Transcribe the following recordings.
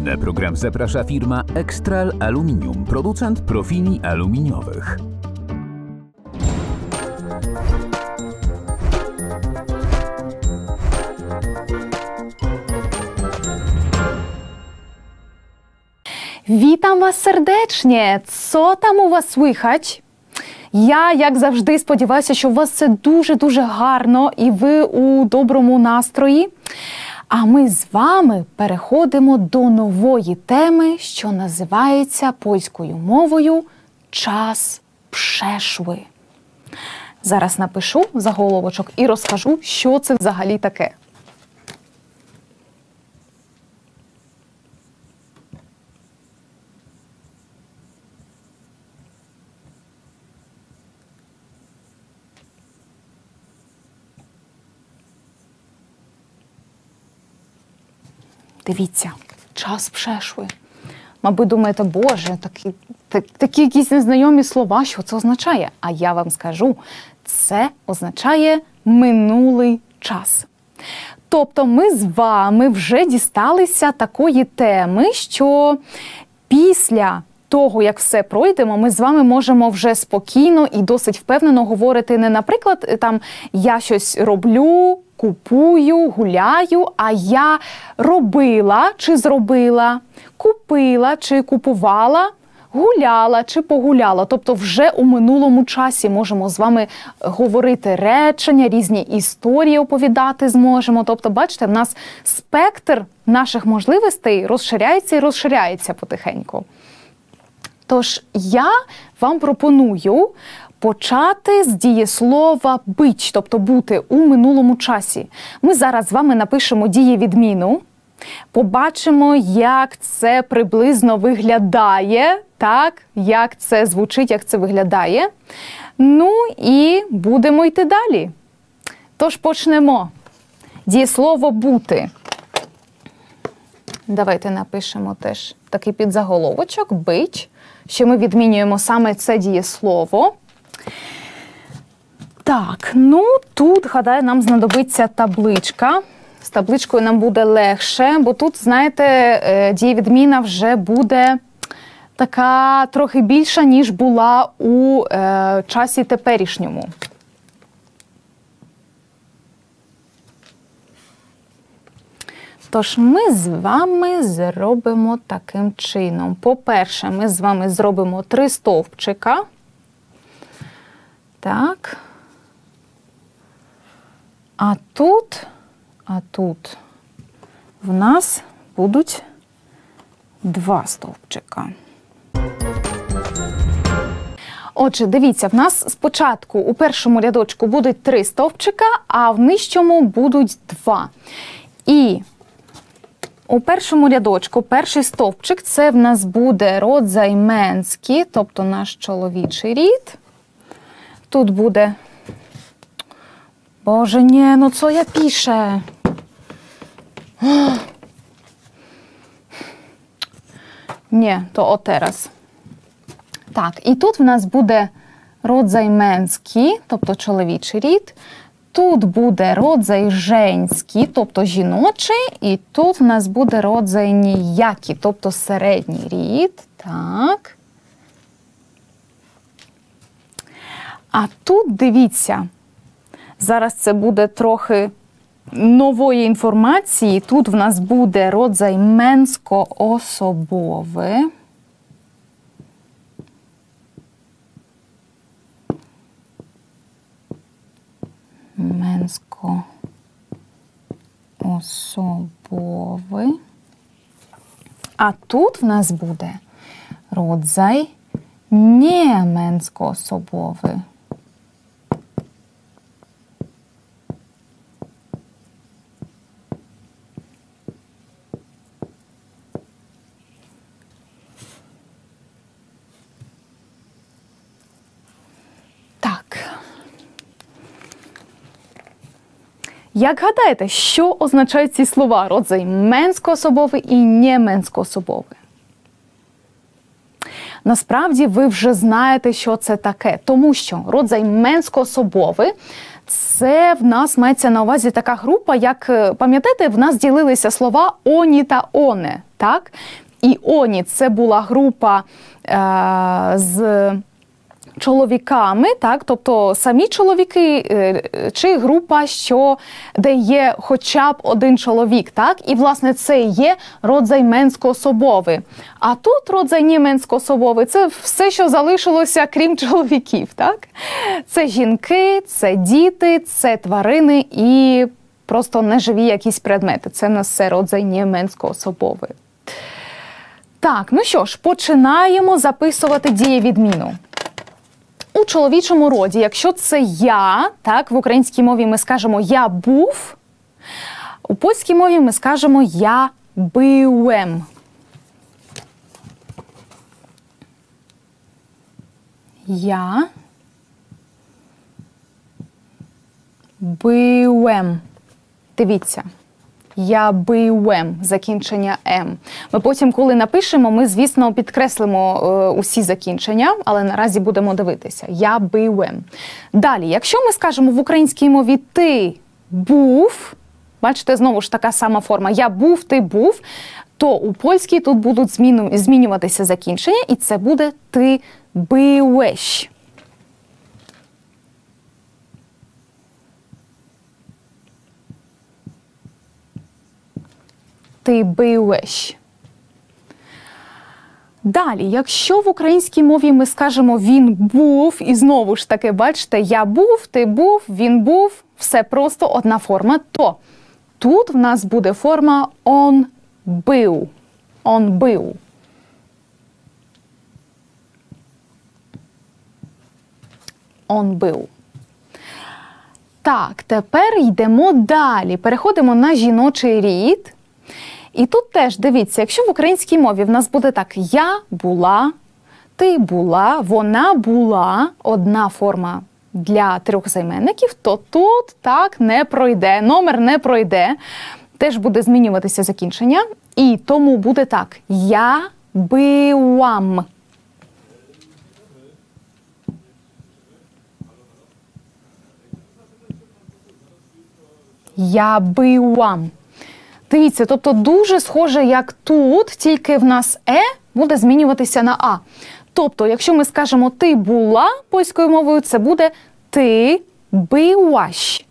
Na program zaprasza firma Extral Aluminium, producent profili aluminiowych. Witam Was serdecznie! Co tam у вас słychać? Я, як завжди, сподіваюся, що у вас все дуже-дуже гарно і ви у доброму настрої. А ми з вами переходимо до нової теми, що називається польською мовою «Час przeszły». Зараз напишу заголовочок і розкажу, що це взагалі таке. Дивіться, час przeszły. Мабуть, думаєте, боже, такі якісь незнайомі слова, що це означає? А я вам скажу, це означає минулий час. Тобто ми з вами вже дісталися такої теми, що після того, як все пройдемо, ми з вами можемо вже спокійно і досить впевнено говорити не, наприклад, там, я щось роблю, купую, гуляю, а я робила чи зробила, купила чи купувала, гуляла чи погуляла. Тобто вже у минулому часі можемо з вами говорити речення, різні історії оповідати зможемо. Тобто, бачите, в нас спектр наших можливостей розширяється і розширяється потихеньку. Тож я вам пропоную почати з дієслова «бить», тобто «бути» у минулому часі. Ми зараз з вами напишемо дієвідміну, побачимо, як це приблизно виглядає, так, як це звучить, як це виглядає. Ну і будемо йти далі. Тож почнемо. Дієслово «бути». Давайте напишемо теж такий підзаголовочок «бить», що ми відмінюємо саме це дієслово. Так, ну тут, гадаю, нам знадобиться табличка. З табличкою нам буде легше, бо тут, знаєте, дієвідміна вже буде така трохи більша, ніж була у часі теперішньому. Тож ми з вами зробимо таким чином. По-перше, ми з вами зробимо 3 стовпчика. Так. А тут в нас будуть 2 стовпчика. Отже, дивіться, в нас спочатку у першому рядочку будуть 3 стовпчика, а в нижчому будуть 2. І у першому рядочку перший стовпчик – це в нас буде род займенський, тобто наш чоловічий рід. Тут буде... Боже, ні, ну co я piszę? Ні, то от teraz. Так, і тут в нас буде род займенський, тобто чоловічий рід. Тут буде родзай женський, тобто жіночий, і тут в нас буде родзай ніякий, тобто середній рід. Так. А тут, дивіться, зараз це буде трохи нової інформації. Тут в нас буде родзай менсько-особовий. Менсько-особовий. А тут в нас буде родзай niemenсько-особовий. Як гадаєте, що означають ці слова родзай менсько-особовий і неменсько-особовий? Насправді ви вже знаєте, що це таке, тому що родзай менсько-особовий – це в нас мається на увазі така група, як, пам'ятаєте, в нас ділилися слова «оні» та «оне». так? І оні – це була група з чоловіками, так, тобто самі чоловіки, чи група, де є хоча б один чоловік, так, і, власне, це є родзай менсько-особовий. А тут родзай німенсько-особовий – це все, що залишилося, крім чоловіків, так. Це жінки, це діти, це тварини і просто неживі якісь предмети. Це в нас все родзай німенсько-особовий. Так, ну що ж, починаємо записувати дієвідміну. У чоловічому роді, якщо це я, так, в українській мові ми скажемо «я був», у польській мові ми скажемо «я byłem». Я byłem. Дивіться. Я byłem, закінчення «м». Ми потім, коли напишемо, ми, звісно, підкреслимо усі закінчення, але наразі будемо дивитися. Я byłem. Далі, якщо ми скажемо в українській мові «ти був», бачите, знову ж така сама форма «я був», «ти був», то у польській тут будуть змінюватися закінчення, і це буде «ти byłeś». Ти byłeś. Далі, якщо в українській мові ми скажемо «він був», і знову ж таки, бачите, «я був», «ти був», «він був», все просто одна форма, то тут в нас буде форма «он był». «Он był». «Он był». Так, тепер йдемо далі. Переходимо на жіночий рід. І тут теж, дивіться, якщо в українській мові в нас буде так «я була», «ти була», «вона була» – одна форма для трьох займенників, то тут так не пройде, номер не пройде, теж буде змінюватися закінчення. І тому буде так «я byłam». «Я byłam». Дивіться, тобто дуже схоже, як тут, тільки в нас «е» буде змінюватися на «а». Тобто, якщо ми скажемо «ти була» польською мовою, це буде «ти byłaś».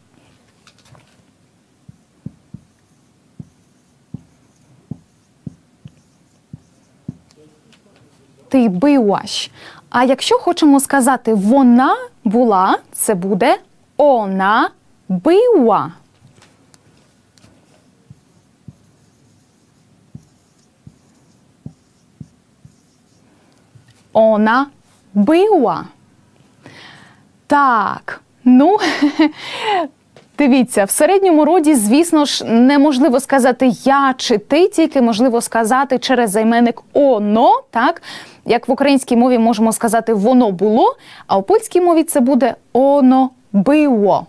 «Ти byłaś». А якщо хочемо сказати «вона була», це буде «ona była». Ona była. Так, ну, дивіться, в середньому роді, звісно ж, неможливо сказати «я» чи «ти», тільки можливо сказати через займенник «оно», так? Як в українській мові можемо сказати «воно було», а у польській мові це буде «оно było».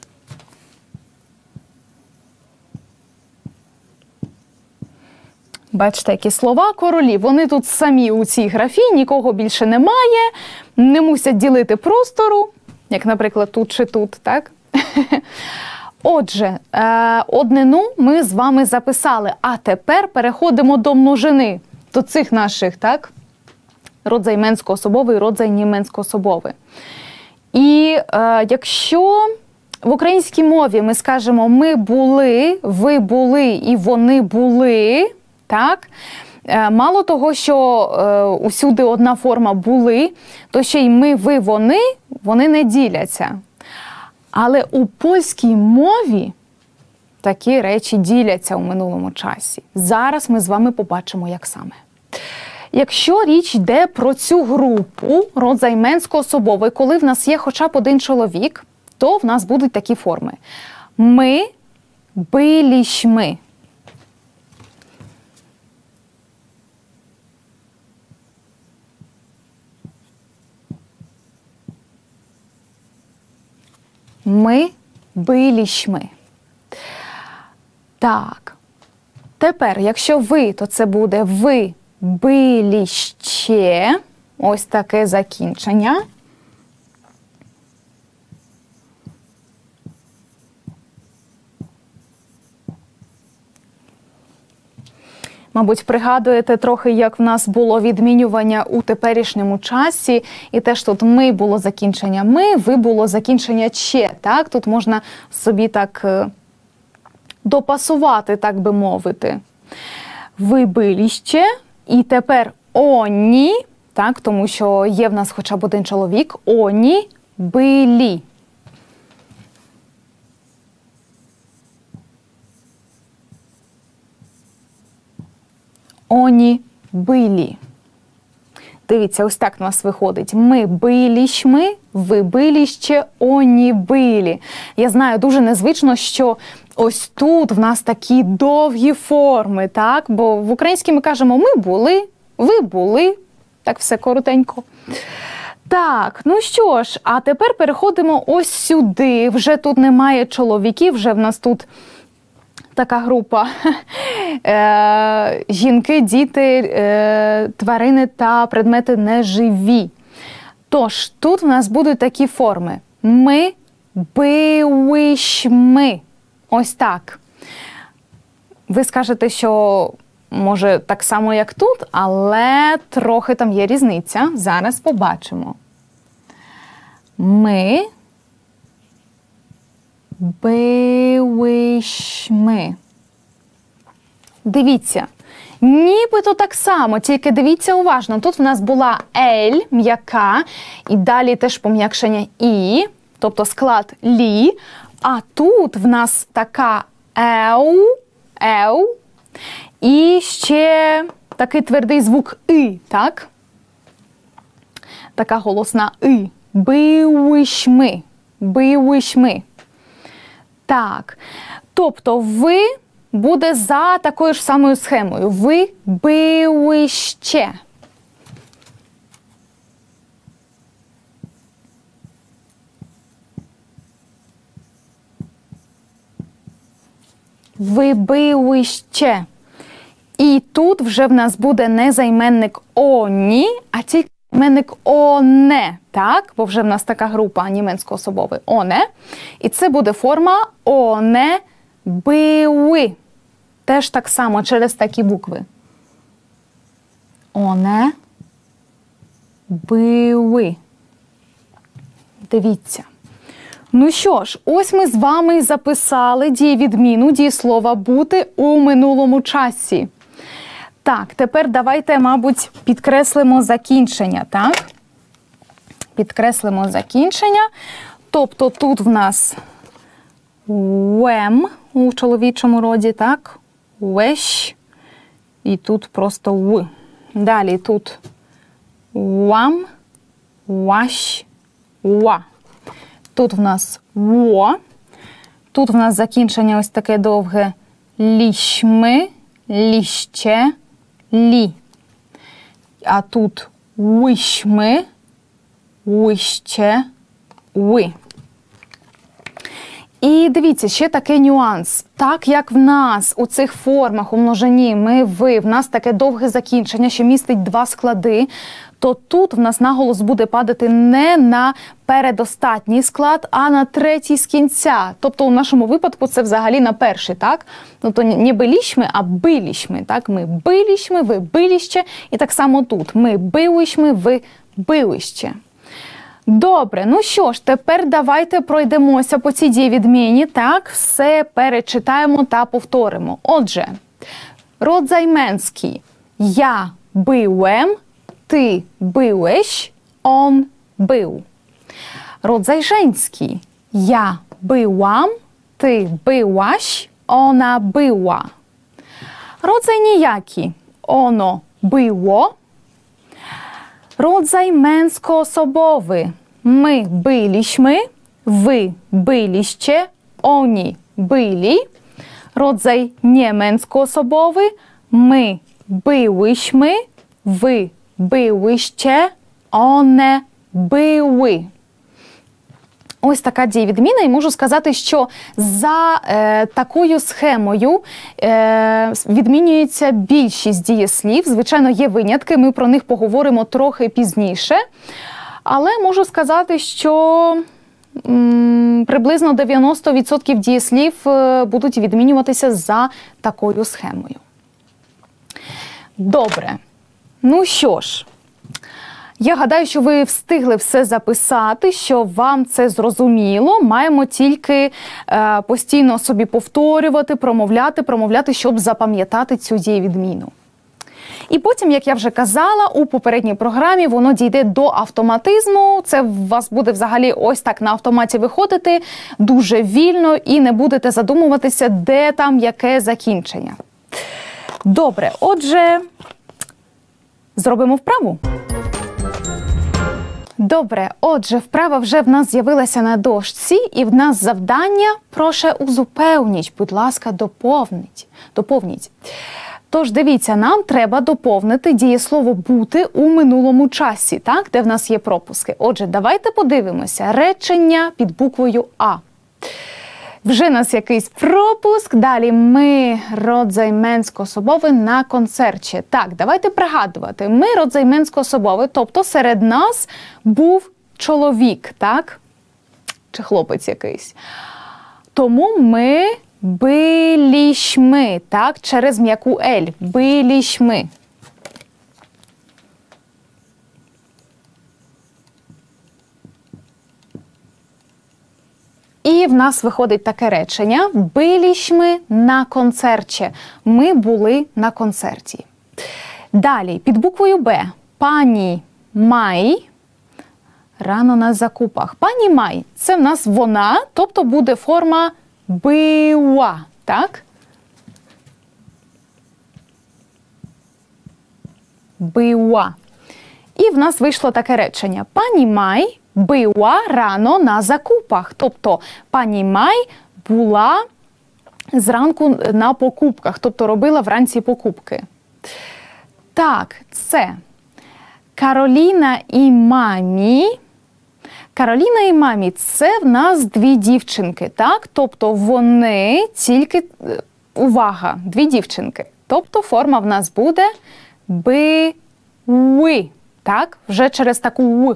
Бачите, які слова королі. Вони тут самі у цій графі, нікого більше немає, не мусять ділити простору, як, наприклад, тут чи тут, так? Отже, однину ми з вами записали, а тепер переходимо до множини, до цих наших, так? Родзай менсько-особовий, родзай німенсько-особовий. І якщо в українській мові ми скажемо «ми були», «ви були» і «вони були», так? Мало того, що усюди одна форма «були», то ще й «ми», «ви», вони не діляться. Але у польській мові такі речі діляться у минулому часі. Зараз ми з вами побачимо, як саме. Якщо річ йде про цю групу родзай менсько-особовий, коли в нас є хоча б один чоловік, то в нас будуть такі форми. Ми byliśmy. Ми byliśmy. Так. Тепер, якщо ви, то це буде ви byliście. Ось таке закінчення. Мабуть, пригадуєте трохи, як в нас було відмінювання у теперішньому часі. І теж тут ми було закінчення ми, ви було закінчення че. Так? Тут можна собі так допасувати, так би мовити. Ви биліще. І тепер оні, так? Тому що є в нас хоча б один чоловік. Оні билі. Оні билі. Дивіться, ось так у нас виходить. Ми биліщми, ви биліще, оні билі. Я знаю, дуже незвично, що ось тут в нас такі довгі форми, так? Бо в українській ми кажемо ми були, ви були. Так все коротенько. Так, ну що ж, а тепер переходимо ось сюди. Вже тут немає чоловіків, вже в нас тут така група жінки, діти, тварини та предмети неживі. Тож, тут в нас будуть такі форми. Ми, билишми. Ось так. Ви скажете, що може так само, як тут, але трохи там є різниця. Зараз побачимо. Ми билишми. Дивіться, нібито так само, тільки дивіться уважно. Тут в нас була ель, м'яка, і далі теж пом'якшення і, тобто склад лі. А тут в нас така еу, і ще такий твердий звук и, так? Така голосна и. Билишми. Билишми. Так. Тобто ви буде за такою ж самою схемою. Ви билище. Ви билище. І тут вже в нас буде не займенник оні, а тільки займенник оне, так? Бо вже в нас така група німецько-особовий оне. І це буде форма оне били. Теж так само через такі букви. Оне били. Дивіться. Ну що ж, ось ми з вами записали дієвідміну дієслова бути у минулому часі. Так, тепер давайте, мабуть, підкреслимо закінчення, так? Підкреслимо закінчення. Тобто тут в нас вем у чоловічому роді, так? Вещ. І тут просто в. Далі тут вам, ващ, ва. Тут в нас во. Тут в нас закінчення ось таке довге ліщми, ліще, лі. А тут вищми, вище, ви. І дивіться, ще такий нюанс. Так як в нас у цих формах у множині ми, ви, в нас таке довге закінчення, що містить два склади, то тут в нас наголос буде падати не на передостатній склад, а на третій з кінця. Тобто у нашому випадку це взагалі на перший, так? Тобто не биліщми, а биліщми, так? Ми биліщми, ви биліще. І так само тут. Ми билищми, ви билище. Добре, ну що ж, тепер давайте пройдемося по цій дієвідміні, так? Все перечитаємо та повторимо. Отже, род займенський. Я биłem, ty byłeś, on był. Rodzaj żeński. Ja byłam, ty byłaś, ona była. Rodzaj niejaki. Ono było. Rodzaj męskoosobowy. My byliśmy, wy byliście, oni byli. Rodzaj niemęskoosobowy. My byłyśmy, wy byłyście, one były. Ось така дієвідміна, і можу сказати, що за такою схемою відмінюється більшість дієслів. Звичайно, є винятки, ми про них поговоримо трохи пізніше. Але можу сказати, що приблизно 90% дієслів будуть відмінюватися за такою схемою. Добре. Ну що ж, я гадаю, що ви встигли все записати, що вам це зрозуміло. Маємо тільки постійно собі повторювати, промовляти, щоб запам'ятати цю дієвідміну. І потім, як я вже казала, у попередній програмі воно дійде до автоматизму. Це у вас буде взагалі ось так на автоматі виходити дуже вільно і не будете задумуватися, де там яке закінчення. Добре, отже, зробимо вправу. Добре, отже, вправа вже в нас з'явилася на дошці, і в нас завдання «Прошу узупевніть», будь ласка, доповніть. Тож, дивіться, нам треба доповнити дієслово «бути» у минулому часі, так, де в нас є пропуски. Отже, давайте подивимося. Речення під буквою «А». Вже у нас якийсь пропуск, далі ми род займенсько-особовий на концерті. Так, давайте пригадувати. Ми род займенсько-особовий, тобто серед нас був чоловік, так? Чи хлопець якийсь. Тому ми билішми, так? Через м'яку «ель». Билішми. І в нас виходить таке речення «Билішми на концерті». Ми були на концерті. Далі, під буквою «Б». Пані Май рано на закупах. Пані Май – це в нас вона, тобто буде форма «била», так? Била. І в нас вийшло таке речення. Пані Май була рано на закупах. Тобто пані Май була зранку на покупках, тобто робила вранці покупки. Так, це Кароліна і мамі. Кароліна і мамі – це в нас дві дівчинки, так? Тобто вони тільки, увага, дві дівчинки. Тобто форма в нас буде «би-ви», так? Вже через таку «в».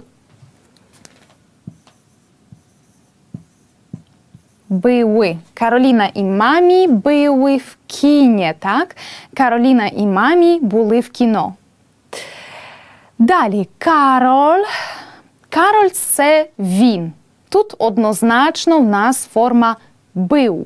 Були. Кароліна і мамі були в кіні, так? Кароліна і мамі були в кіно. Далі, Кароль. Кароль – це він. Тут однозначно в нас форма «бив».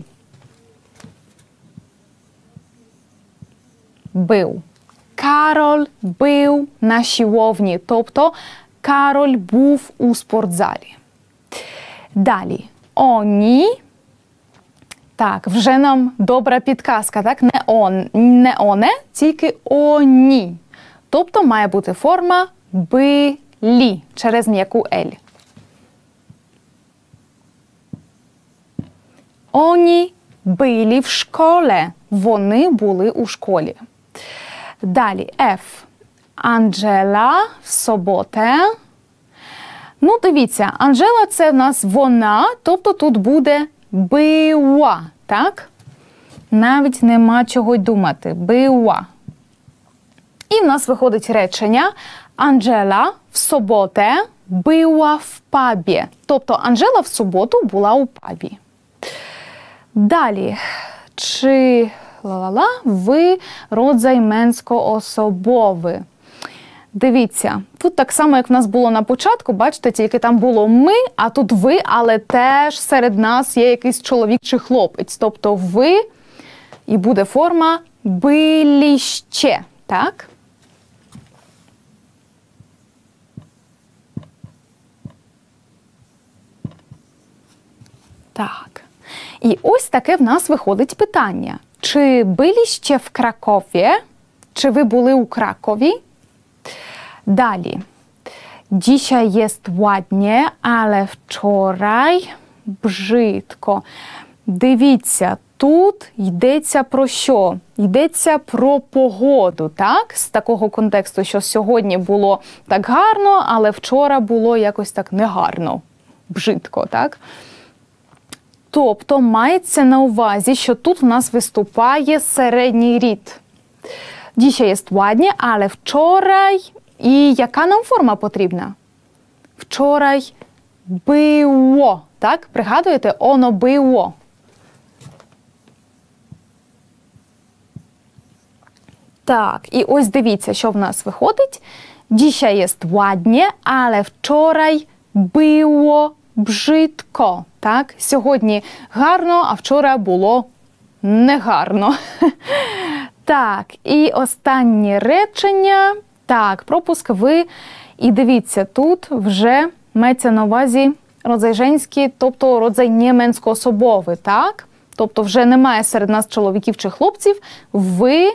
Бив. Кароль був на силовні, тобто Кароль був у спортзалі. Далі, «оні». Так, вже нам добра підказка, так? Не «оне», тільки «оні». Тобто має бути форма «билі» через м'яку «ель». «Оні були в школі». Вони були у школі. Далі, F. Анджела в суботу. Ну, дивіться, Анджела – це в нас вона, тобто тут буде «била», так? Навіть нема чого й думати. «Била». І в нас виходить речення Анджела в суботу була в пабі. Тобто Анджела в суботу була у пабі. Далі. Чи ви род займенсько-особовий? Дивіться, тут так само, як в нас було на початку, бачите, тільки там було «ми», а тут «ви», але теж серед нас є якийсь чоловік чи хлопець. Тобто «ви» і буде форма «биліще», так? Так. І ось таке в нас виходить питання. Чи були ще в Кракові? Чи ви були у Кракові? Далі. Dzisiaj jest ładnie, ale wczoraj brzydko. Дивіться, тут йдеться про що? Йдеться про погоду, так? З такого контексту, що сьогодні було так гарно, але вчора було якось так негарно, бжидко, так? Тобто мається на увазі, що тут в нас виступає середній рід. Dzisiaj jest ładnie, ale wczoraj. І яка нам форма потрібна? Вчорай було. Так? Пригадуєте? Оно було. Так, і ось дивіться, що в нас виходить. Dzisiaj jest ładnie, ale wczoraj było brzydko. Так? Сьогодні гарно, а вчора було негарно. Так, і останнє речення. Так, пропуск ви. І дивіться, тут вже мається на увазі роdzaj женський, тобто роdzaj niemenskosobowy, так? Тобто вже немає серед нас чоловіків чи хлопців. Ви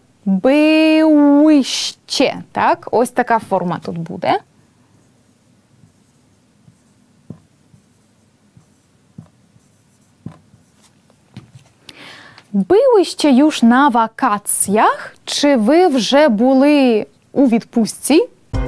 byłyście, так? Ось така форма тут буде. Byłyście już na wakacjach? Чи ви вже були у відпустці?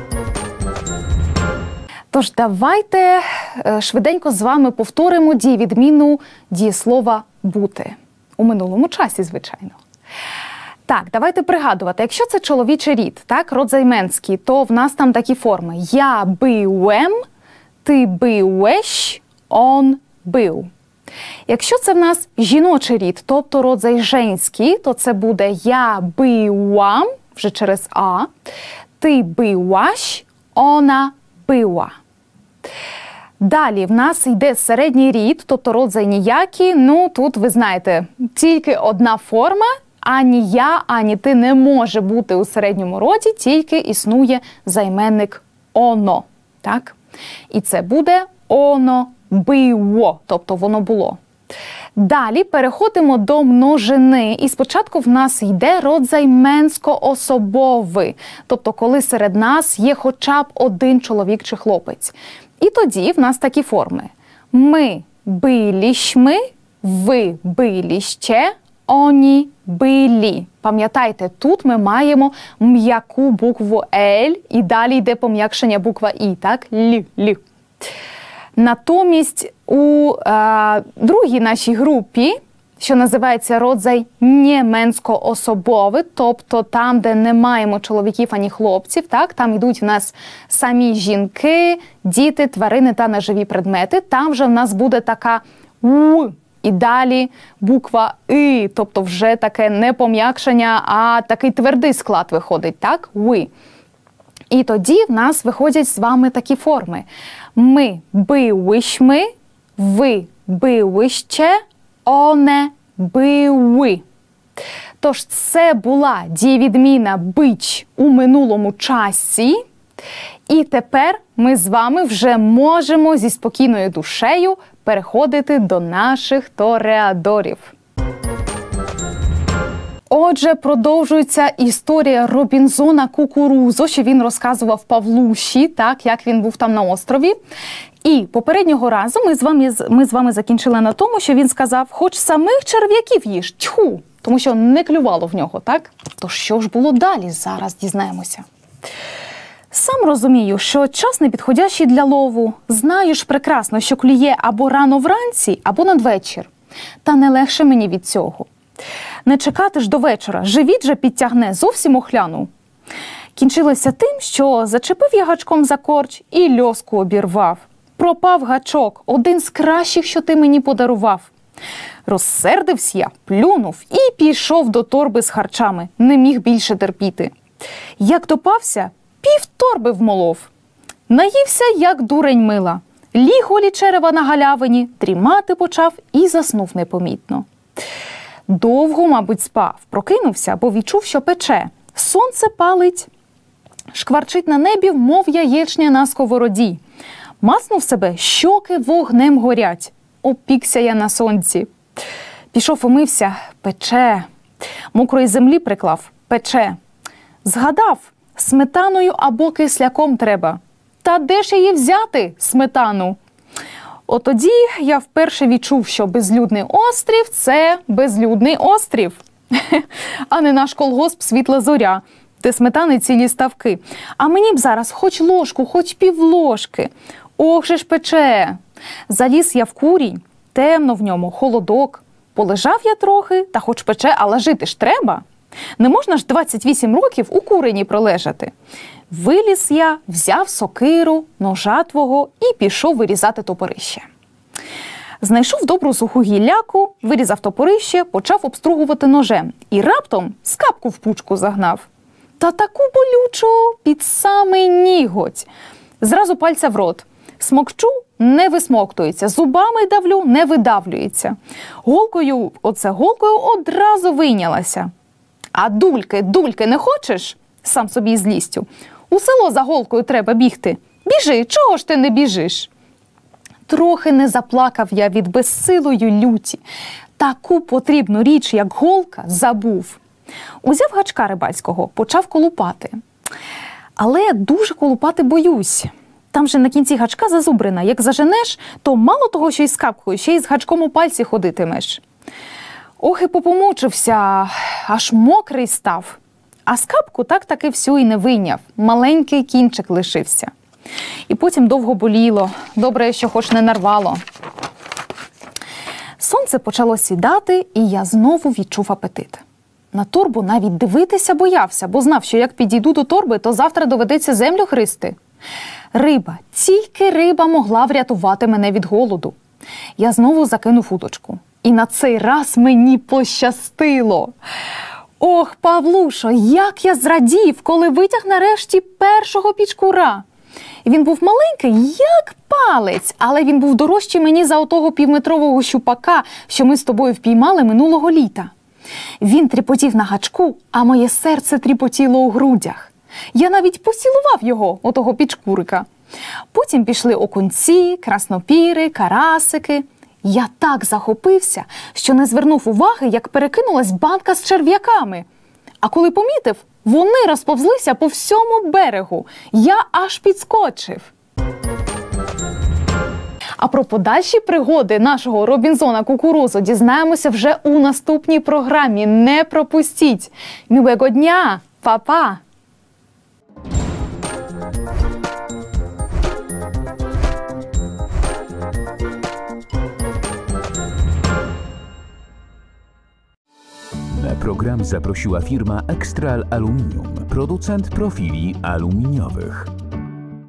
Тож давайте швиденько з вами повторимо дієвідміну дієслова бути. У минулому часі, звичайно. Так, давайте пригадувати. Якщо це чоловічий рід, так, род займенський, то в нас там такі форми. Я byłem, ти byłeś, он był. Якщо це в нас жіночий рід, тобто роdzaj женський, то це буде я byłam, вже через а, ти byłaś, ona była. Далі в нас йде середній рід, тобто роdzaj ніякий. Ну, тут, ви знаєте, тільки одна форма, ані я, ані ти не може бути у середньому роді, тільки існує займенник оно. Так? І це буде оно було, тобто воно було. Далі переходимо до множини. І спочатку в нас йде роdzaj менсько-особовий, тобто коли серед нас є хоча б один чоловік чи хлопець. І тоді в нас такі форми. Ми byliśmy, ви byliście, oni byli. Пам'ятайте, тут ми маємо м'яку букву L, і далі йде пом'якшення буква І, так? Лі. Натомість у другій нашій групі, що називається роdzaj niemensko-особовий, тобто там, де не маємо чоловіків ані хлопців, так? Там йдуть в нас самі жінки, діти, тварини та неживі предмети. Там вже в нас буде така «у». І далі буква «и», тобто вже таке не пом'якшення, а такий твердий склад виходить, так? «Ви». І тоді в нас виходять з вами такі форми. Ми byłyśmy, ви byłyście, one były. Тож це була дієвідміна «być» у минулому часі. І тепер ми з вами вже можемо зі спокійною душею переходити до наших тореадорів. Отже, продовжується історія Робінзона Кукурузо, що він розказував Павлуші, так, як він був там на острові. І попереднього разу ми з вами закінчили на тому, що він сказав, хоч самих черв'яків їж, тьху, тому що не клювало в нього, так? То що ж було далі, зараз дізнаємося. Сам розумію, що час непідходящий для лову. Знаю ж прекрасно, що клює або рано вранці, або надвечір. Та не легше мені від цього. Не чекати ж до вечора, живіт же підтягне, зовсім охляну. Кінчилося тим, що зачепив я гачком за корч і льоску обірвав. Пропав гачок, один з кращих, що ти мені подарував. Розсердився я, плюнув і пішов до торби з харчами, не міг більше терпіти. Як допався, півторби вмолов. Наївся, як дурень мила. Ліг голі черева на галявині, дрімати почав і заснув непомітно. Довго, мабуть, спав, прокинувся, бо відчув, що пече. Сонце палить, шкварчить на небі, мов яєчня на сковороді. Маснув себе, щоки вогнем горять. Опікся я на сонці. Пішов умився, пече. Мокрої землі приклав, пече. Згадав, сметаною або кисляком треба. Та де ж її взяти, сметану? Отоді я вперше відчув, що безлюдний острів – це безлюдний острів, а не наш колгосп «Світла зоря», де сметани цілі ставки. А мені б зараз хоч ложку, хоч півложки. Ох же ж пече. Заліз я в курінь, темно в ньому, холодок. Полежав я трохи, та хоч пече, але жити ж треба. Не можна ж 28 років у курені пролежати. Виліз я, взяв сокиру, ножа твого і пішов вирізати топорище. Знайшов добру суху гілляку, вирізав топорище, почав обстругувати ножем. І раптом скапку в пучку загнав. Та таку болючу під самий ніготь. Зразу пальця в рот. Смокчу – не висмоктується, зубами давлю – не видавлюється. Голкою одразу вийнялася. А дульки не хочеш? Сам собі з лістю. У село за голкою треба бігти. Біжи, чого ж ти не біжиш? Трохи не заплакав я від безсилої люті. Таку потрібну річ, як голка, забув. Узяв гачка рибальського, почав колупати. Але дуже колупати боюсь. Там же на кінці гачка зазубрина. Як заженеш, то мало того, що із скапкою, ще й з гачком у пальці ходитимеш. Ох і попомучився, аж мокрий став. А скапку так-таки всю і не вийняв. Маленький кінчик лишився. І потім довго боліло. Добре, що хоч не нарвало. Сонце почало сідати, і я знову відчув апетит. На торбу навіть дивитися боявся, бо знав, що як підійду до торби, то завтра доведеться землю христи. Риба, тільки риба могла врятувати мене від голоду. Я знову закинув удочку. І на цей раз мені пощастило. Ох, Павлушо, як я зрадів, коли витяг нарешті першого пічкура. Він був маленький, як палець, але він був дорожчий мені за отого півметрового щупака, що ми з тобою впіймали минулого літа. Він тріпотів на гачку, а моє серце тріпотіло у грудях. Я навіть поцілував його, отого пічкурика. Потім пішли окунці, краснопіри, карасики. Я так захопився, що не звернув уваги, як перекинулась банка з черв'яками. А коли помітив, вони розповзлися по всьому берегу. Я аж підскочив. А про подальші пригоди нашого Робінзона Кукурузу дізнаємося вже у наступній програмі. Не пропустіть! Милого дня! Па-па! Na program zaprosiła firma Extral Aluminium, producent profili aluminiowych.